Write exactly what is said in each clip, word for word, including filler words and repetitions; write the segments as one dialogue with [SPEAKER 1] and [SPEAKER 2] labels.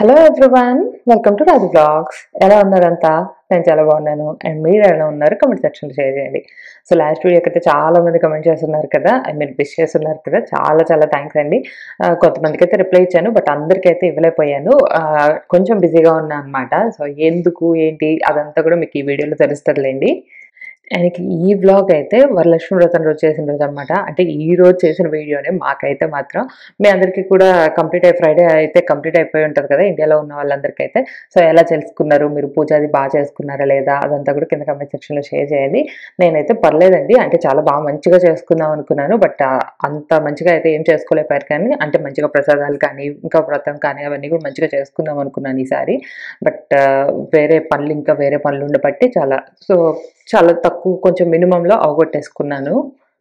[SPEAKER 1] Hello everyone, welcome to Raju blogs. ఎలా ఉన్నారంతా? నేను చాలా బాగున్నాను. అండ్ మీరు ఎలా ఉన్నారు? కమెంట్ సెక్షన్లో షేర్ చేయండి. సో లాస్ట్ వీడియోకి అయితే చాలా మంది కమెంట్ చేస్తున్నారు కదా, ఐ మీన్ విష్ చేస్తున్నారు కదా, చాలా చాలా థ్యాంక్స్ అండి. ఆ, కొంతమందికి అయితే రిప్లై ఇచ్చాను, బట్ అందరికీ అయితే ఇవ్వలేకపోయాను. ఆ, కొంచెం బిజీగా ఉన్నా అనమాట. సో ఎందుకు ఏంటి అదంతా కూడా మీకు ఈ వీడియోలో తెలుస్తుందిలేండి. ఆయనకి ఈ వ్లాగ్ అయితే వరలక్ష్మి వ్రతం రోజు చేసిన రోజు అనమాట. అంటే ఈ రోజు చేసిన వీడియోనే మాకైతే మాత్రం మీ అందరికీ కూడా కంప్లీట్ అయ్యి ఫ్రైడే అయితే కంప్లీట్ అయిపోయి ఉంటుంది కదా ఇండియాలో ఉన్న వాళ్ళందరికీ అయితే. సో ఎలా చేసుకున్నారు, మీరు పూజ అది బాగా చేసుకున్నారా లేదా, అదంతా కూడా కింద కమెంట్ సెక్షన్లో షేర్ చేయండి. నేనైతే పర్లేదండి, అంటే చాలా బాగా మంచిగా చేసుకుందాం అనుకున్నాను, బట్ అంత మంచిగా అయితే ఏం చేసుకోలేకపోయారు. కానీ అంటే మంచిగా ప్రసాదాలు కానీ ఇంకా వ్రతం కానీ అవన్నీ కూడా మంచిగా చేసుకుందాం అనుకున్నాను ఈసారి. బట్ వేరే పనులు ఇంకా వేరే పనులు ఉండబట్టి చాలా సో చాలా తక్కువ కొంచెం మినిమంలో అవగొట్టేసుకున్నాను.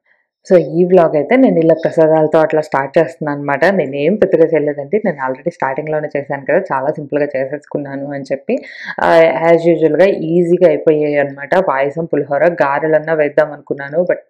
[SPEAKER 1] సో ఈ వ్లాగ్ అయితే నేను ఇలా ప్రసాదాలతో అట్లా స్టార్ట్ చేస్తున్నాను అనమాట. నేనేం పెద్దగా చేయలేదండి, నేను ఆల్రెడీ స్టార్టింగ్లోనే చేశాను కదా, చాలా సింపుల్గా చేసేసుకున్నాను అని చెప్పి యాజ్ యూజువల్గా ఈజీగా అయిపోయాయి అనమాట. పాయసం, పులిహోర, గారెలన్నా వేద్దాం అనుకున్నాను, బట్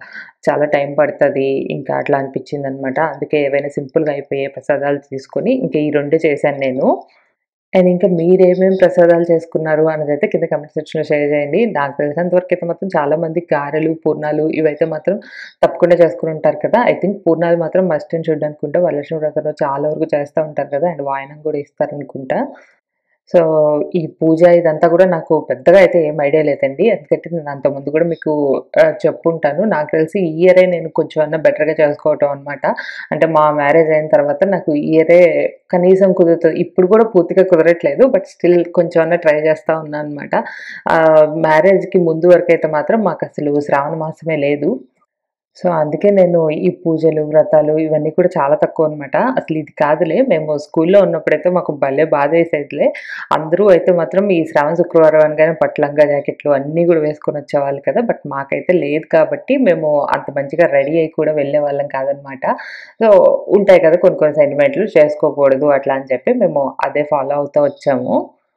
[SPEAKER 1] చాలా టైం పడుతుంది ఇంకా అట్లా అనిపించింది అనమాట. అందుకే ఏవైనా సింపుల్గా అయిపోయే ప్రసాదాలు తీసుకొని ఇంకా ఈ రెండు చేశాను నేను. అండ్ ఇంకా మీరేమేమి ప్రసాదాలు చేసుకున్నారు అన్నదైతే కింద కామెంట్ సెక్షన్‌లో షేర్ చేయండి. నాకు తెలిసినంత వరకైతే మాత్రం చాలామంది గారెలు, పూర్ణాలు ఇవైతే మాత్రం తప్పకుండా చేసుకొని ఉంటారు కదా! ఐ థింక్ పూర్ణాలు మాత్రం మస్ట్ అండ్ షుడ్ అనుకుంటా. వరలక్ష్మి వ్రతంలో చాలా వరకు చేస్తా ఉంటారు కదా! అండ్ వాయనం కూడా ఇస్తారనుకుంటా. సో, ఈ పూజ ఇదంతా కూడా నాకు పెద్దగా అయితే ఏం ఐడియా లేదండి. ఎందుకంటే నేను అంతకుముందు కూడా మీకు ఆహ్, చెప్పుంటాను. నాకు తెలిసి ఈ ఇయరే నేను కొంచెం అన్నా బెటర్‌గా చేసుకోవటం అనమాట. అంటే మా మ్యారేజ్ అయిన తర్వాత నాకు ఈ ఇయరే కనీసం కుదురుతది. ఇప్పుడు కూడా పూర్తిగా కుదరట్లేదు, బట్ స్టిల్ కొంచెం అన్నా ట్రై చేస్తా ఉన్నాననమాట. ఆహ్, మ్యారేజ్‌కి ముందు వరకైతే మాత్రం మాకసలు శ్రావణ మాసమే లేదు. సో, అందుకే నేను ఈ పూజలు, వ్రతాలు ఇవన్నీ కూడా చాలా తక్కువనమాట. అసలు ఇది కాదులే, మేము స్కూల్లో ఉన్నప్పుడైతే మాకు భలే బాధేసేదిలే. అందరూ అయితే మాత్రం ఈ శ్రావణ శుక్రవారం అనగానే పట్టు లంగా జాకెట్లు అన్నీ గూడా వేసుకొనొచ్చేవాళ్ళు కదా! బట్ మాకైతే లేదు కాబట్టి మేము అంత మంచిగా రెడీ అయ్యి కూడా వెళ్ళేవాళ్ళం కాదనమాట. సో, ఉంటాయి కదా కొన్ని కొన్ని సెంటిమెంట్లు, చేసుకోకూడదు అట్లా అని చెప్పి మేము అదే ఫాలో అవుతా వచ్చాము.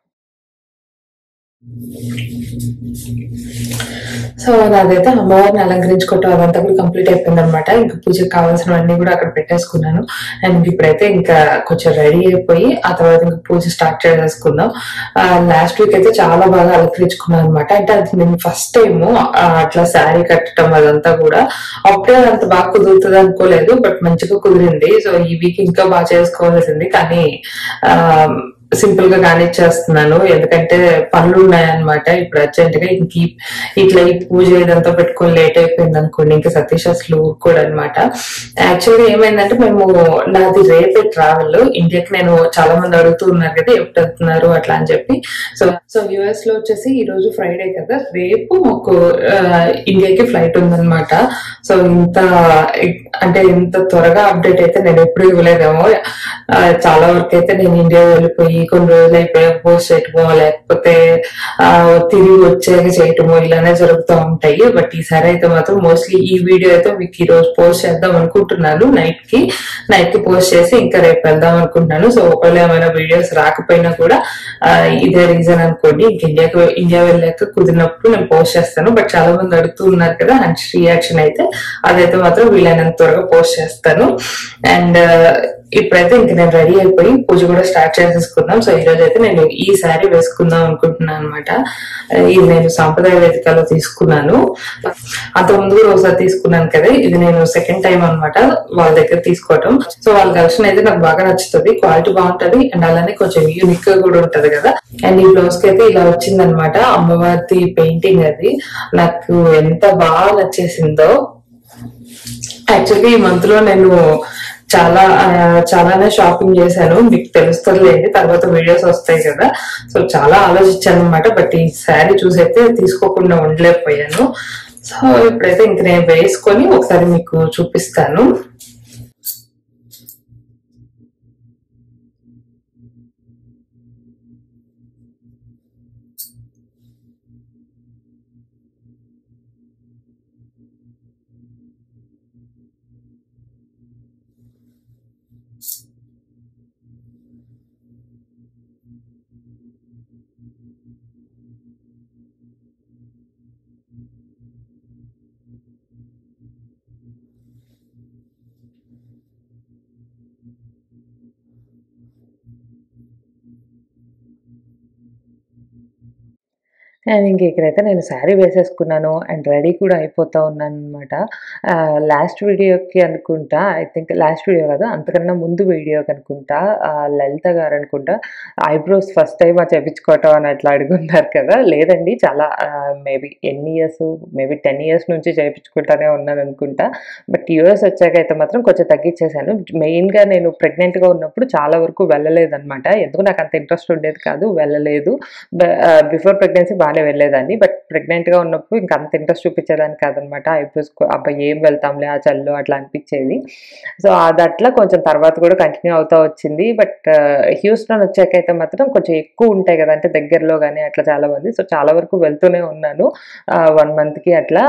[SPEAKER 1] సో, నాదైతే అమ్మవారిని అలంకరించుకోవటం అదంతా కూడా కంప్లీట్ అయిపోయిందనమాట. ఇంక పూజకి కావాల్సినవన్నీ కూడా అక్కడ పెట్టేసుకున్నాను. అండ్ ఇప్పుడైతే ఇంకా కొంచెం రెడీ అయిపోయి ఆ తర్వాత ఇంక పూజ స్టార్ట్ చేసేసుకుందాం. ఆహ్, లాస్ట్ వీక్ అయితే చాలా బాగా అలంకరించుకున్నాను అనమాట. అంటే అది నేను ఫస్ట్ టైము ఆహ్, అట్లా శారీ కట్టడం అదంతా కూడా. అప్పుడే అంత బాగా కుదురుతది అనుకోలేదు, బట్ మంచిగా కుదిరింది. సో, ఈ వీక్ ఇంకా బాగా చేసుకోవాల్సింది. కానీ ఆహ్, సింపుల్ గా కానిచ్చేస్తున్నాను. ఎందుకంటే పనులు ఉన్నాయన్నమాట ఇప్పుడు అర్జెంట్ గా. ఇంక ఈ- ఇట్లా ఈ పూజ ఇదంతా పెట్టుకొని లేట్ అయిపోయింది అనుకోండి, ఇంకా సతీష్ అసలు ఊరుకోడు అనమాట. యాక్చువల్గా ఏమైందంటే మేము నాది రేపే ట్రావెల్ ఇండియాకి. నేను చాలా మంది అడుగుతూ ఉన్నారు కదా ఎప్పుడు వెళ్తున్నారు అట్లా అని చెప్పి. సో సో యుఎస్ లో వచ్చేసి ఈ రోజు ఫ్రైడే కదా, రేపు మాకు ఆ, ఇండియాకి ఫ్లైట్ ఉందన్నమాట. సో ఇంత అంటే ఇంత త్వరగా అప్డేట్ అయితే నేను ఎప్పుడు ఇవ్వలేదేమో. ఆ, చాలా వరకు అయితే నేను ఇండియా వెళ్ళిపోయి కొన్ని రోజులు అయిపోయాక పోస్ట్ చేయటమో లేకపోతే ఆ తిరిగి వచ్చాక చేయటమో ఇలానే జరుగుతూ ఉంటాయి. బట్ ఈసారి అయితే మాత్రం మోస్ట్లీ ఈ వీడియో అయితే మీకు ఈ రోజు పోస్ట్ చేద్దాం అనుకుంటున్నాను. నైట్ కి నైట్ కి పోస్ట్ చేసి ఇంకా రేపు వెళ్దాం అనుకుంటున్నాను. సో ఒకవేళ ఏమైనా వీడియోస్ రాకపోయినా కూడా ఆ, ఇదే రీజన్ అనుకోండి. ఇంక ఇండియాకి ఇండియా వెళ్ళాక కుదిరినప్పుడు నేను పోస్ట్ చేస్తాను. బట్ చాలా మంది అడుగుతూ ఉన్నారు కదా హన్స్ రియాక్షన్ అయితే, అదైతే మాత్రం వీలైనంత త్వరగా పోస్ట్ చేస్తాను. అండ్ ఇప్పుడైతే ఇంక నేను రెడీ అయిపోయి పూజ కూడా స్టార్ట్ చేసేసుకుందాం. సో ఈ రోజు అయితే నేను ఈ శారీ వేసుకుందాం అనుకుంటున్నాను అనమాట. ఇది నేను సాంప్రదాయ వేదికలో తీసుకున్నాను. అంత ముందు కూడా ఒకసారి తీసుకున్నాను కదా, ఇది నేను సెకండ్ టైం అనమాట వాళ్ళ దగ్గర తీసుకోవటం. సో వాళ్ళ కలెక్షన్ అయితే నాకు బాగా నచ్చుతుంది, క్వాలిటీ బాగుంటది అండ్ అలానే కొంచెం యూనిక్ గా కూడా ఉంటది కదా. అండ్ ఈ బ్లౌజ్ కి అయితే ఇలా వచ్చింది అనమాట, అమ్మవారి పెయింటింగ్. అది నాకు ఎంత బాగా నచ్చేసిందో. యాక్చువల్లీ ఈ మంత్ లో నేను చాలా ఆ, చాలానే షాపింగ్ చేశాను, మీకు తెలుస్తుందిలేండి, తర్వాత వీడియోస్ వస్తాయి కదా. సో చాలా ఆలోచించాను అనమాట, బట్ ఈ శారీ చూసైతే తీసుకోకుండా ఉండలేకపోయాను. సో ఇప్పుడైతే ఇంక నేను వేసుకొని ఒకసారి మీకు చూపిస్తాను. అండ్ ఇంక ఇక్కడైతే నేను శారీ వేసేసుకున్నాను అండ్ రెడీ కూడా అయిపోతా ఉన్నాననమాట. ఆహ్, లాస్ట్ వీడియోకి అనుకుంటా ఐ థింక్ లాస్ట్ వీడియో కాదు అంతకన్నా ముందు వీడియోకి అనుకుంటా ఆహ్, లలిత గారనుకుంటా ఐబ్రోస్ ఫస్ట్ టైమా చేపించుకోవటం అని అట్లా అడుగున్నారు కదా! లేదండి చాలా ఆహ్, మేబీ ఎన్ని ఇయర్స్ మేబీ పది ఇయర్స్ నుంచి చేపించుకుంటానే ఉన్నాననుకుంటా. బట్ యూఎస్ వచ్చాకైతే మాత్రం కొంచెం తగ్గిచ్చేసాను. మెయిన్‌గా నేను ప్రెగ్నెంట్‌గా ఉన్నప్పుడు చాలా వరకు వెళ్ళలేదనమాట. ఎందుకో నాకు అంత ఇంట్రెస్ట్ ఉండేది కాదు. వెళ్ళలేదు. బ ఆహ్, బిఫోర్ ప్రెగ్నెన్సీ బానే వెళ్ళేదాన్ని. బట్ ప్రెగ్నెంట్‌గా ఉన్నప్పుడు ఇంక అంత ఇంట్రెస్ట్ చూపించేదాన్ని కాదనమాట. ఐబ్రోస్‌కు అబ్బా! ఏం వెళ్తాంలే ఆ చలిలో అట్లా అనిపిచ్చేది. సో, అదట్లా కొంచెం తర్వాత కూడా కంటిన్యూ అవుతా వచ్చింది. బట్ హ్యూస్టన్ వచ్చాకైతే మాత్రం కొంచెం ఎక్కువుంటాయి గదా! అంటే దగ్గరలో గాని అట్లా చాలా మంది. సో, చాలా వరకు వెళ్తూనే ఉన్నాను. ఆహ్, ఒక మంత్‌కి అట్లా.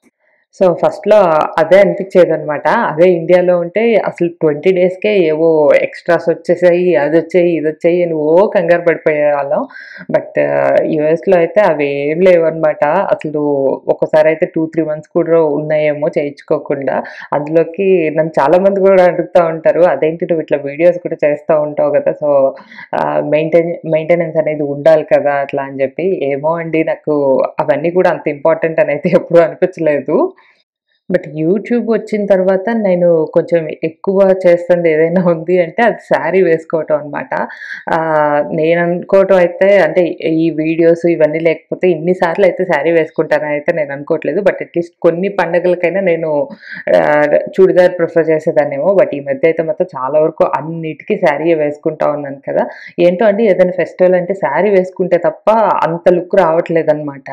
[SPEAKER 1] సో, ఫస్ట్‌లో అదే అనిపిచ్చేదనమాట. అదే ఇండియాలో ఉంటే అసలు ఇరవై డేస్‌కే ఏవో ఎక్స్‌ట్రాస్ వచ్చేసాయి, అదొచ్చాయి, ఇదొచ్చాయి అని ఓ కంగారు పడిపోయేవాళ్ళం. బట్ యూఎస్‌లో అయితే అవేం లేవనమాట. అసలు ఒక్కోసారయితే రెండు, మూడు మంత్స్ కూడా ఉన్నాయేమో చేయించుకోకుండా. అందులోకి నన్ను చాలామంది కూడా అడుగుతా ఉంటారు. అదేంటి నువ్వు ఇట్లా వీడియోస్ కూడా చేస్తా ఉంటావు గదా! సో, ఆహ్, మెయింటైన్ మెయింటెనెన్స్ అనేది ఉండాలి కదా! అట్లా అని జెప్పి. ఏమో అండి నాకు అవన్నీ కూడా అంత ఇంపార్టెంట్ అనైతే ఎప్పుడూ అనిపించలేదు. బట్ యూట్యూబ్ వచ్చిన తర్వాత నేను కొంచెం ఎక్కువ చేస్తుంది ఏదైనా ఉంది అంటే అది శారీ వేసుకోవటం అనమాట. ఆహ్, నేననుకోవటం అయితే అంటే ఈ వీడియోస్ ఇవన్నీ లేకపోతే ఇన్ని సార్లు అయితే శారీ వేసుకుంటానని అయితే నేను అనుకోవట్లేదు. బట్ అట్‌లీస్ట్ కొన్ని పండగలకైనా నేను ఆహ్, చుడిదార్ ప్రిఫర్ చేసేదాన్నేమో. బట్ ఈ మధ్య అయితే మాత్రం చాలా వరకు అన్నిటికి శారీయే వేసుకుంటా ఉన్నాను కదా! ఏంటో అండి ఏదైనా ఫెస్టివల్ అంటే శారీ వేసుకుంటే తప్ప అంత లుక్ రావట్లేదనమాట.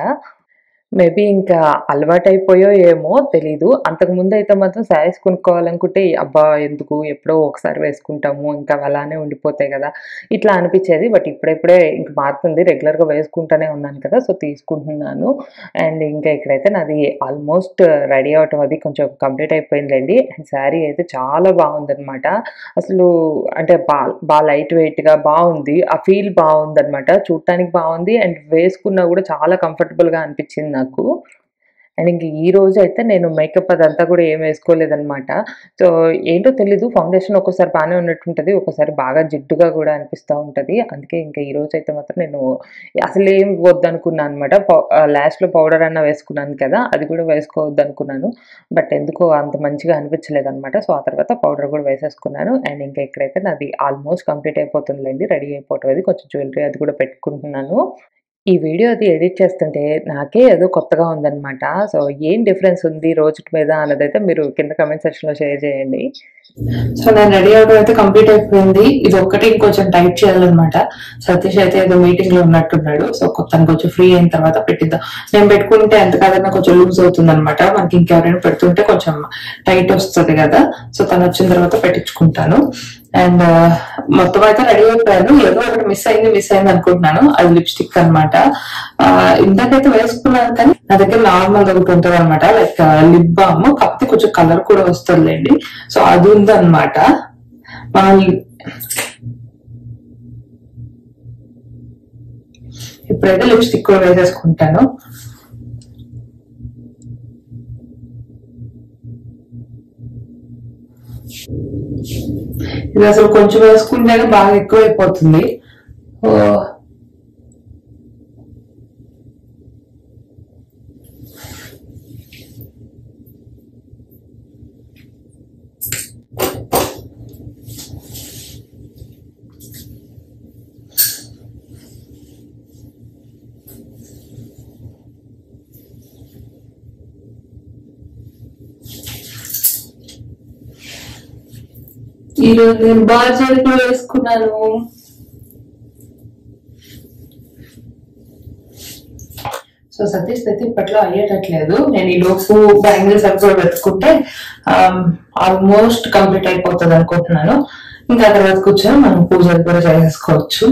[SPEAKER 1] మేబీ ఇంకా అలవాటైపోయో ఏమో తెలీదు. అంతకుముందయితే మాత్రం శారీస్ కొనుక్కోవాలనుకుంటే, అబ్బా! ఎందుకు ఎప్పుడో ఒకసారి వేసుకుంటాము. ఇంకా అవి అలానే ఉండిపోతాయి గదా! ఇట్లా అనిపిచ్చేది. బట్ ఇప్పుడిప్పుడే ఇంక మారుతుంది. రెగ్యులర్‌గా వేసుకుంటానే ఉన్నాను కదా! సో, తీసుకుంటున్నాను. అండ్ ఇంకా ఇక్కడైతే నాది ఆల్మోస్ట్ రెడీ అవ్వటం అది కొంచెం కంప్లీట్ అయిపోయిందండి. అండ్ శారీ అయితే చాలా బావుందనమాట. అసలు అంటే బా బా లైట్ వెయిట్‌గా బావుంది. ఆ ఫీల్ బావుందనమాట. చూడటానికి బావుంది. అండ్ వేసుకున్నా గూడా చాలా కంఫర్టబుల్‌గా అనిపిచ్చింది నాకు. అండ్ ఇంక ఈ రోజైతే నేను మేకప్ అదంతా కూడా ఏం వేసుకోలేదనమాట. సో, ఏంటో తెలీదు ఫౌండేషన్ ఒక్కోసారి బానే ఉన్నట్టుంటది. ఒక్కోసారి బాగా జిడ్డుగా గూడా అనిపిస్తా ఉంటది. అందుకే ఇంక ఈ రోజైతే మాత్రం నేను అసలేం వద్దనుకున్నా అనమాట. పౌ ఆహ్, లాస్ట్‌లో పౌడర్ అన్నా వేసుకున్నాను కదా! అది కూడా వేసుకోవద్దనుకున్నాను. బట్ ఎందుకో అంత మంచిగా అనిపించలేదనమాట. సో, ఆ తర్వాత పౌడర్ కూడా వేసేసుకున్నాను. అండ్ ఇంకా ఇక్కడైతే నాది ఆల్మోస్ట్ కంప్లీట్ అయిపోతుందిలెండి. రెడీ అయిపోవటం అది. కొంచెం జ్యువెలరీ అది కూడా పెట్టుకుంటున్నాను. ఈ వీడియో అది ఎడిట్ చేస్తుంటే నాకే ఏదో కొత్తగా ఉందనమాట. సో, ఏం డిఫరెన్స్ ఉంది రోజుటి మీద అన్నదైతే మీరు కింద కామెంట్ సెక్షన్‌లో షేర్ చేయండి.
[SPEAKER 2] సో నేను రెడీ అవ్వడం అయితే కంప్లీట్ అయిపోయింది. ఇది ఒక్కటి ఇంకొంచెం టైట్ చేయాలన్నమాట. సతీష్ అయితే ఏదో మీటింగ్ లో ఉన్నట్టున్నాడు. సో తను కొంచెం ఫ్రీ అయిన తర్వాత పెట్టిద్దాం. నేను పెట్టుకుంటే ఎంత కాదన్నా కొంచెం లూజ్ అవుతుంది అనమాట. మనకి ఇంకెవరైనా పెడుతుంటే కొంచెం టైట్ వస్తుంది కదా. సో తను వచ్చిన తర్వాత పెట్టించుకుంటాను. అండ్ మొత్తం అయితే రెడీ అయిపోయాను. ఏదో ఒకటి మిస్ అయింది మిస్ అయింది అనుకుంటున్నాను. అది లిప్స్టిక్ అనమాట. ఇందాకైతే వేసుకున్నాను కానీ నా దగ్గర నార్మల్ ఒకటి ఉంటుంది అనమాట. Like lip balm. కాకపోతే కొంచెం కలర్ కూడా వస్తుందిలేండి. సో అది ఉందన్నమాట. మనం ఇప్పుడైతే లిప్స్టిక్ కూడా వేసేసుకుంటాను. ఇది అసలు కొంచెం వేసుకుంటేనే బాగా ఎక్కువైపోతుంది. ఈరోజు నేను బాజాలు కూడా వేసుకున్నాను. సో సతీష్ అయితే ఇప్పట్లో అయ్యేటట్లేదు. నేను ఈ లోపు బ్యాంగిల్స్ అవి కూడా పెట్టుకుంటే ఆల్మోస్ట్ కంప్లీట్ అయిపోతుంది అనుకుంటున్నాను. ఇంకా తర్వాత కూర్చొని మనం పూజలు కూడా చేసేసుకోవచ్చు.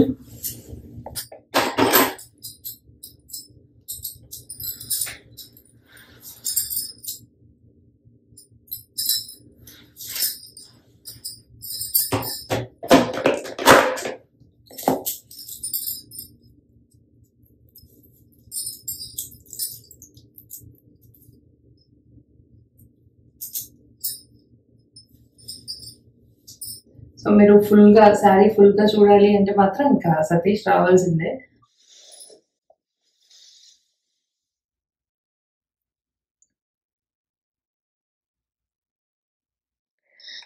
[SPEAKER 2] సో మీరు ఫుల్ గా శారీ ఫుల్ గా చూడాలి అంటే మాత్రం ఇంకా సతీష్ రావాల్సిందే.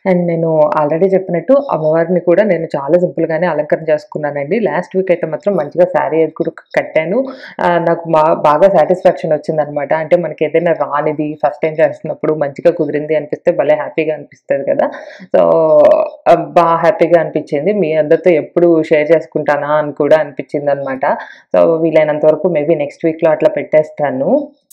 [SPEAKER 1] అండ్ నేను ఆల్రెడీ చెప్పినట్టు అమ్మవారిని కూడా నేను చాలా సింపుల్‌గానే అలంకరణ చేసుకున్నానండి. లాస్ట్ వీక్ అయితే మాత్రం మంచిగా శారీ అది కూడా కట్టాను. ఆహ్, నాకు బా బాగా సాటిస్ఫాక్షన్ వచ్చిందనమాట. అంటే మనకి ఏదైనా రానిది ఫస్ట్ టైమ్ చేస్తున్నప్పుడు మంచిగా కుదిరింది అనిపిస్తే భలే హ్యాపీగా అనిపిస్తది కదా! సో, ఆహ్, బా హ్యాపీగా అనిపించింది. మీ అందరితో ఎప్పుడు షేర్ చేసుకుంటానా అని కూడా అనిపించిందనమాట. సో, వీలైనంత వరకు మేబీ నెక్స్ట్ వీక్‌లో అట్లా పెట్టేస్తాను.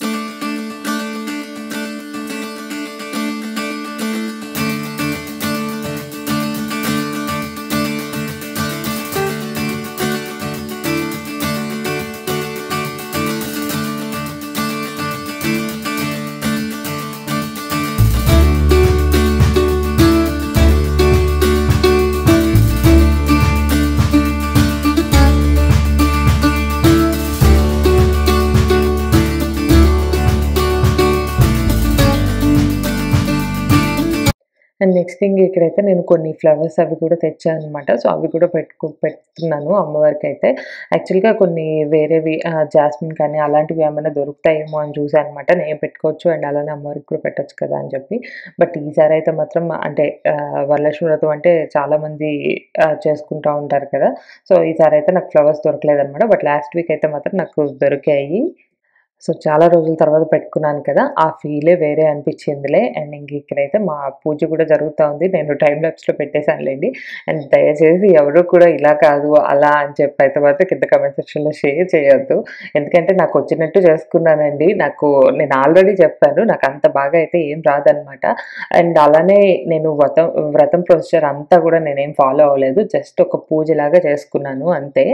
[SPEAKER 1] అండ్ నెక్స్ట్ థింగ్ ఇక్కడైతే నేను కొన్ని ఫ్లవర్స్ అవి కూడా తెచ్చాననమాట. సో, అవి కూడా పెట్టుకు పెడుతున్నాను అమ్మవారికైతే. యాక్చువల్‌గా కొన్ని వేరేవి ఆహ్, జాస్మిన్ కానీ అలాంటివి ఏమైనా దొరుకుతాయేమో అని చూసాననమాట. నేను పెట్టుకోవచ్చు అండ్ అలానే అమ్మవారికి కూడా పెట్టొచ్చు కదా అని చెప్పి. బట్ ఈసారి అయితే మాత్రం అంటే ఆహ్, వరలక్ష్మి వ్రతం అంటే చాలామంది ఆహ్, చేసుకుంటా ఉంటారు కదా! సో, ఈసారి అయితే నాకు ఫ్లవర్స్ దొరకలేదనమాట. బట్ లాస్ట్ వీక్ అయితే మాత్రం నాకు దొరికాయి. సో, చాలా రోజుల తర్వాత పెట్టుకున్నాను కదా! ఆ ఫీలే వేరే అనిపించిందిలే. అండ్ ఇంక ఇక్కడైతే మా పూజ కూడా జరుగుతా ఉంది. నేను టైమ్ లాప్స్‌లో పెట్టేసానులెండి. అండ్ దయచేసి ఎవరు కూడా ఇలా కాదు, అలా అని చెప్పి అయితే మాత్రం కింద కామెంట్ సెక్షన్‌లో షేర్ చేయొద్దు. ఎందుకంటే నాకు వచ్చినట్టు చేసుకున్నానండి. నాకు నేను ఆల్రెడీ చెప్పాను. నాకు అంత బాగా అయితే ఏం రాదనమాట. అండ్ అలానే నేను వ్రతం వ్రతం ప్రొసీజర్ అంతా కూడా నేనేం ఫాలో అవ్వలేదు. జస్ట్ ఒక పూజలాగా చేసుకున్నాను అంతే.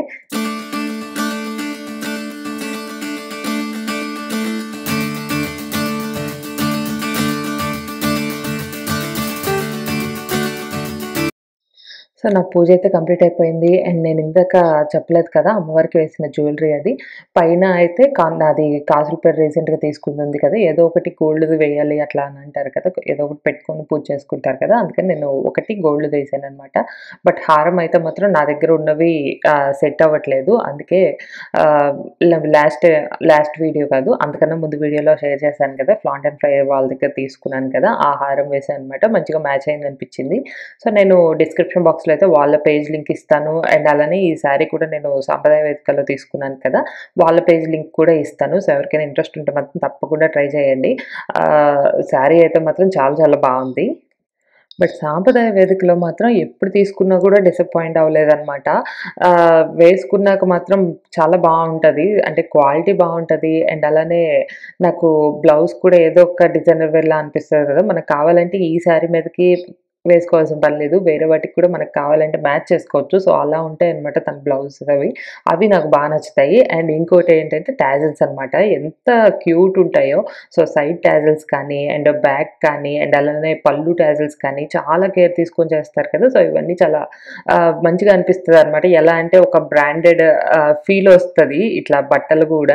[SPEAKER 1] సో, నా పూజ అయితే కంప్లీట్ అయిపోయింది. అండ్ నేను ఇందాక చెప్పలేదు కదా! అమ్మవారికి వేసిన జ్యువెలరీ అది. పైన అయితే కా నాది కాసుల పేరు రీసెంట్‌గా తీసుకుంది ఉంది కదా! ఏదో ఒకటి గోల్డ్‌ది వేయాలి అట్లా అని అంటారు కదా! ఏదో ఒకటి పెట్టుకొని పూజ చేసుకుంటారు కదా! అందుకని నేను ఒకటి గోల్డ్‌ది వేసాననమాట. బట్ హారం అయితే మాత్రం నా దగ్గర ఉన్నవి ఆహ్, సెట్ అవ్వట్లేదు. అందుకే ఆహ్, లాస్ట్ లాస్ట్ వీడియో కాదు, అంతకన్నా ముందు వీడియోలో షేర్ చేశాను కదా! ఫ్లాంట్ అండ్ ఫ్లైర్ వాళ్ళ దగ్గర తీసుకున్నాను కదా! ఆ హారం వేసాననమాట. మంచిగా మ్యాచ్ అయిందనిపించింది. సో, నేను డిస్క్రిప్షన్ బాక్స్‌లో అయితే వాళ్ళ పేజ్ లింక్ ఇస్తాను. అండ్ అలానే ఈ శారీ కూడా నేను సాంప్రదాయ వేదికలో తీసుకున్నాను కదా! వాళ్ళ పేజ్ లింక్ కూడా ఇస్తాను. సో, ఎవరికైనా ఇంట్రెస్ట్ ఉంటే మాత్రం తప్పకుండా ట్రై చేయండి. ఆహ్, శారీ అయితే మాత్రం చాలా చాలా బావుంది. బట్ సాంప్రదాయ వేదికలో మాత్రం ఎప్పుడు తీసుకున్నా కూడా డిసప్పాయింట్ అవ్వలేదనమాట. ఆహ్, వేసుకున్నాక మాత్రం చాలా బావుంటది. అంటే క్వాలిటీ బావుంటది. అండ్ అలానే నాకు బ్లౌజ్ కూడా ఏదో ఒక డిజైనర్ వేర్‌లా అనిపిస్తది కదా! మనకు కావాలంటే ఈ శారీ మీదకి వేసుకోవాల్సిన పని లేదు. వేరే వాటికి కూడా మనకు కావాలంటే మ్యాచ్ చేసుకోవచ్చు. సో, అలా ఉంటాయన్నమాట తన బ్లౌజెస్ అవి. అవి నాకు బా నచ్చుతాయి. అండ్ ఇంకోటి ఏంటంటే టాజిల్స్ అనమాట. ఎంత క్యూట్ ఉంటాయో. సో, సైడ్ టాజిల్స్ కానీ, అండ్ బ్యాక్ కానీ, అండ్ అలానే పళ్ళు టాజిల్స్ కానీ చాలా కేర్ తీసుకొని చేస్తారు కదా! సో, ఇవన్నీ చాలా ఆహ్, మంచిగా అనిపిస్తదనమాట. ఎలా అంటే ఒక బ్రాండెడ్ ఆహ్, ఫీల్ ఒస్తది ఇట్లా బట్టలు గూడా.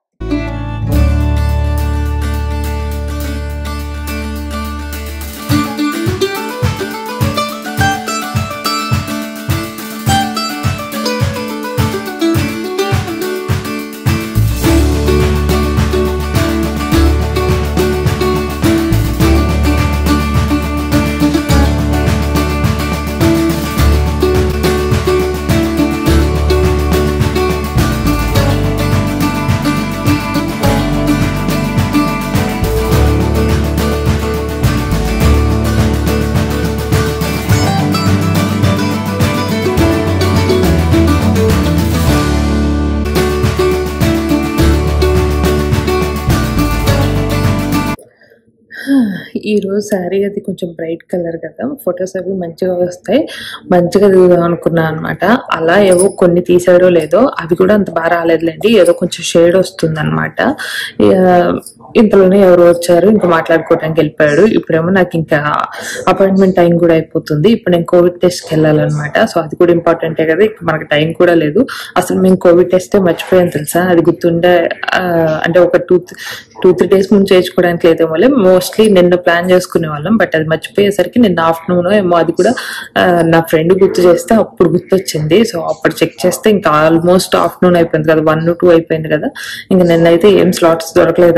[SPEAKER 1] ఈరోజు శారీ అది కొంచెం బ్రైట్ కలర్ కదా! ఫోటోస్ అవి మంచిగా వస్తాయి. మంచిగా దిగుదాం అనుకున్నా అనమాట. అలా ఏవో కొన్ని తీసాడో లేదో అవి కూడా అంత బాగా రాలేదులెండి. ఏదో కొంచెం షేడ్ వస్తుందనమాట. ఆహ్, ఇంతలోనే ఎవరో వచ్చారు. ఇంకా మాట్లాడుకోవడానికి వెళ్ళిపోయాడు. ఇప్పుడేమో నాకు ఇంకా అపాయింట్మెంట్ టైం కూడా అయిపోతుంది. ఇప్పుడు నేను కోవిడ్ టెస్ట్‌కి వెళ్ళాలన్నమాట. సో, అది కూడా ఇంపార్టెంటే కదా! ఇప్పుడు మనకు టైం కూడా లేదు. అసలు మేము కోవిడ్ టెస్టే మర్చిపోయాం తెలుసా! అది గుర్తుండే ఆహ్, అంటే ఒక టూ టూ త్రీ డేస్ ముందు చేయించుకోవడానికి లేదేమోలే. మోస్ట్లీ నిన్న ప్లాన్ చేసుకునే వాళ్ళం. బట్ అది మర్చిపోయేసరికి నిన్న ఆఫ్టర్నూన్ ఏమో అది కూడా ఆహ్, నా ఫ్రెండ్ గుర్తు చేస్తే అప్పుడు గుర్తొచ్చింది. సో, అప్పుడు చెక్ చేస్తే ఇంకా ఆల్మోస్ట్ ఆఫ్టర్నూన్ అయిపోయింది కదా! వన్ టూ అయిపోయింది కదా! ఇంక నిన్నైతే ఏం స్లాట్స్ దొరకలేదన్నమాట.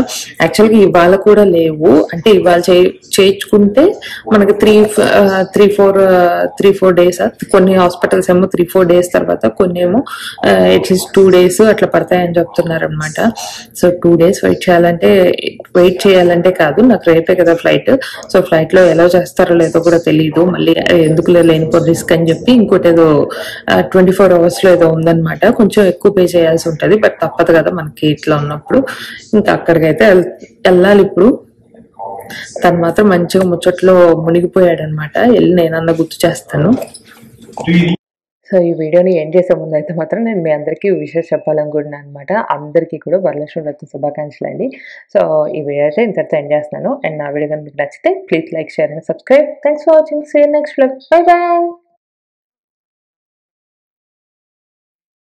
[SPEAKER 2] యాక్చువల్గా ఇవాళ కూడా లేవు, అంటే ఇవాళ చే చేయించుకుంటే మనకి three three four three four days కొన్ని హాస్పిటల్స్ ఏమో త్రీ ఫోర్ డేస్ తర్వాత, కొన్ని ఏమో అట్లీస్ట్ టూ డేస్ అట్లా పడతాయని చెప్తున్నారు అనమాట. సో టూ డేస్ వెయిట్ చేయాలంటే వెయిట్ చేయాలంటే కాదు, నాకు రేపే కదా ఫ్లైట్. సో ఫ్లైట్ లో ఎలా చేస్తారో లేదో కూడా తెలియదు, మళ్ళీ ఎందుకు లేనిపో రిస్క్ అని చెప్పి ఇంకోటి ఏదో ట్వంటీ ఫోర్ అవర్స్ లో ఏదో ఉందన్నమాట. కొంచెం ఎక్కువ పే చేయాల్సి ఉంటది, బట్ తప్పదు కదా మనకి ఇట్లా ఉన్నప్పుడు. ఇంకా అక్కడికైతే వెళ్ళాలి ఇప్పుడు. తను మాత్రం మంచిగా ముచ్చట్లో మునిగిపోయాడు అనమాట. వెళ్ళి నేనన్నా గుర్తు చేస్తాను.
[SPEAKER 1] సో ఈ వీడియోని ఏం చేసే ముందు అయితే మాత్రం నేను మీ అందరికీ విషయం చెప్పాలనుకుంటున్నాను అనమాట. అందరికీ కూడా వరలక్ష్మి వ్రతం శుభాకాంక్షలు అండి. సో ఈ వీడియో అయితే ఇంతటితో ఎండ్ చేస్తున్నాను. అండ్ నా వీడియో కనుక మీకు నచ్చితే please like, share and subscribe. Thanks for watching. See you next vlog. Bye bye.